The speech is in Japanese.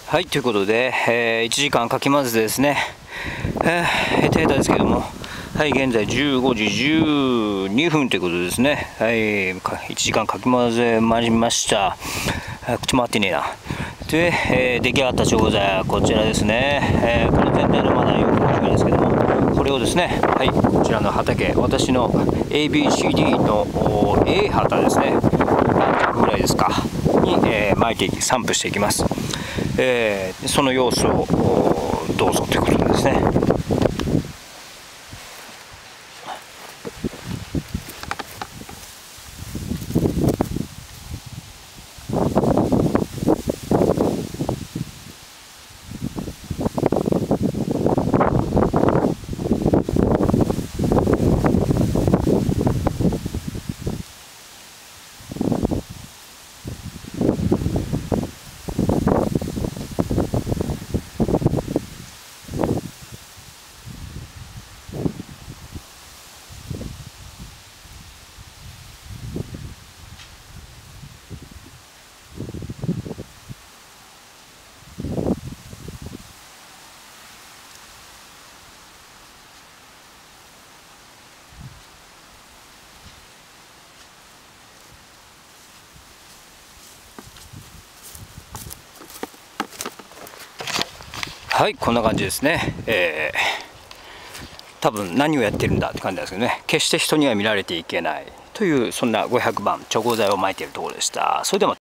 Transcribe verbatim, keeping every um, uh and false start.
はい、ということで、えー、いちじかんかき混ぜてですね、えー、ヘタヘタですけども、はい、現在じゅうごじじゅうにふんということですね。はい、いちじかんかき混ぜまいりました。口回ってねえな。で、えー、出来上がった調剤はこちらですね。えー、これ全体のまだよんこぐらいですけども、これをですね、はい、こちらの畑、私の エービーシーディー の A 畑ですね、何着ぐらいですか、に、えー、巻いていき、散布していきます。えー、その様子をどうぞということですね。はい、こんな感じですね。えー、多分何をやってるんだって感じなんですけどね、決して人には見られていけないという、そんなごひゃくばん調合剤をまいているところでした。それではまた。